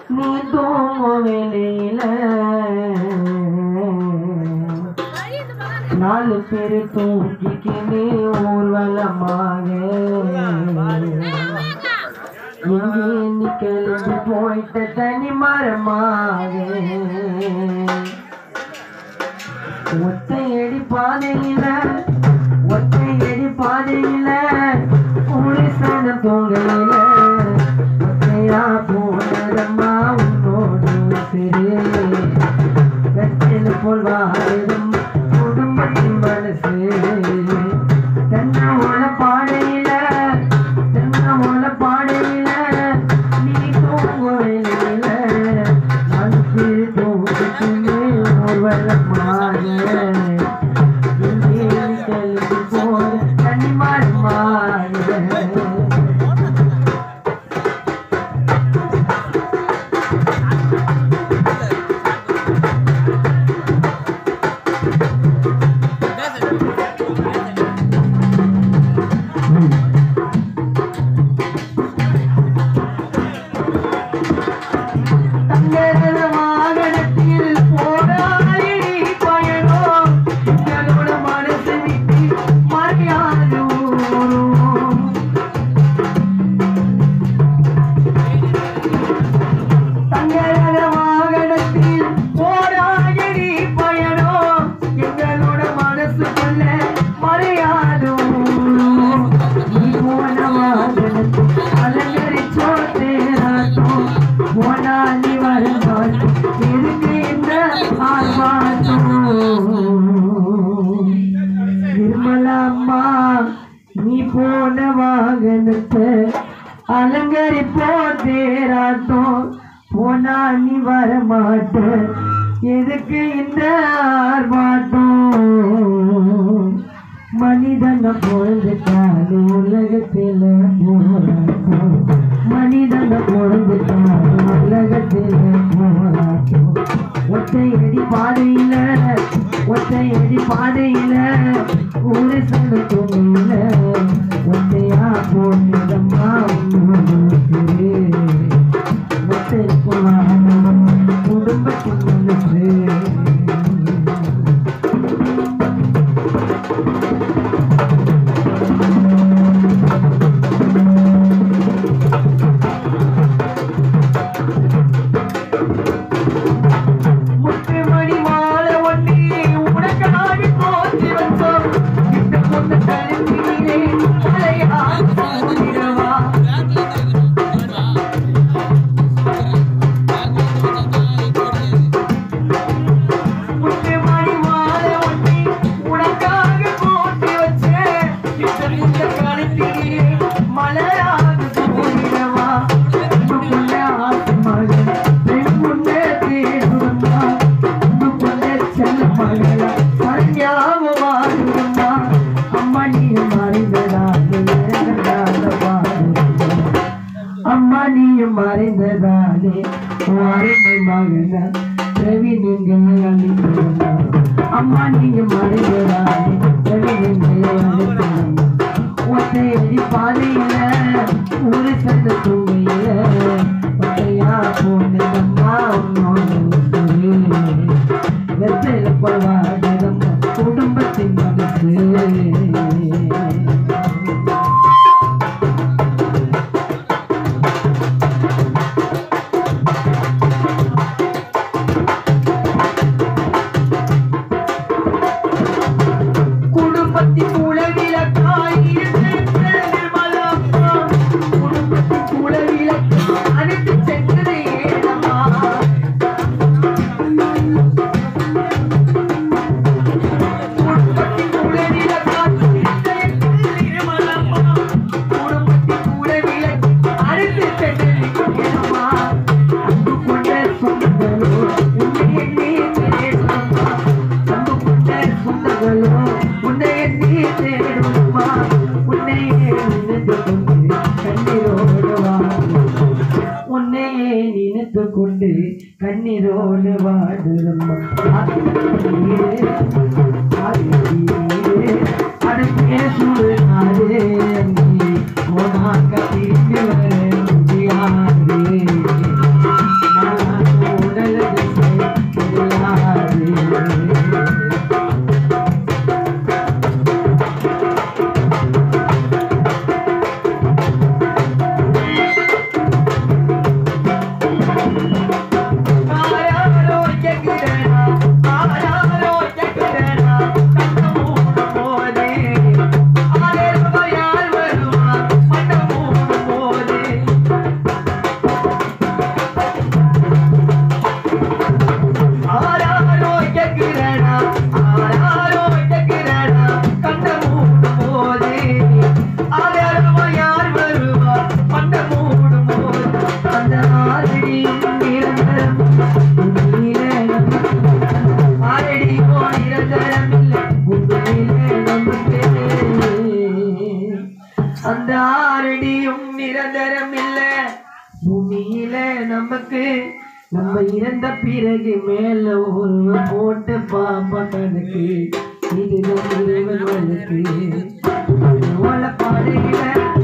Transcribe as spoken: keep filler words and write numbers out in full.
நீ தூங்கும் வேளையில நாலு பேரு தூக்கிக்கினே ஊர்வலமாக இங்கே நீ கிளம்பி போயிட்ட தனி மரமாக ஒத்தையடி பாதையில ஒத்தையடி பாதையில ஒரு சன தூங்கல ஒத்தையா போனதம்மா உன்னோடு சிறு வெற்றில போல் வாழும் குடும்பத்தின் மனசு தென்னோட பாடையில தென்னோட பாடையில நீ தூங்குவையில மனசு தூங்குமே ஊர்வலமாக இங்கே கிளம்பி போற தனிமரமாக நீ போன வாகனத்தை அலங்கரிப்போ தேராட்டம் போனா நீ வரமாட்ட எதுக்கு இந்த ஆர்ப்பாட்டம் மனிதனை பொழுதுட்டாரு உலகத்தில போராட்டம் மனிதனை பொழுதுட்டாரு உலகத்தில போராட்டம் ஒத்தையடி பாதையில ஒத்தையடி பாதையில ஒரு சன தூங்கல ஒத்தையா போனதம்மா உன்னோடு ஒத்தை போவான குடும்பத்தின் மனசு மறைந்ததாலே அருமை மகன ரவி நீங்கள் அளித்தோம் அம்மா நீங்க மறைந்ததாலே ரவி நீங்கள் அளித்தோம் ஒத்தையடி பாதையில ஒரு சந்த தூங்கையில ஒத்தையா போனதம்மா உன்னோடு வெத்தையில போவாதம்மா குடும்பத்தின் மனசு கொண்டு கண்ணீரோடு வாடுமா அடுப்பே சுடுநாடு போனாக்க தீர்ந்து வர முடியாது பாதையில நமக்கு நம்ம இறந்த பிறகு மேல ஒரு போட்டு பாப்பா கணக்கு இதுதான் இறைவன் வழக்கு பாதையில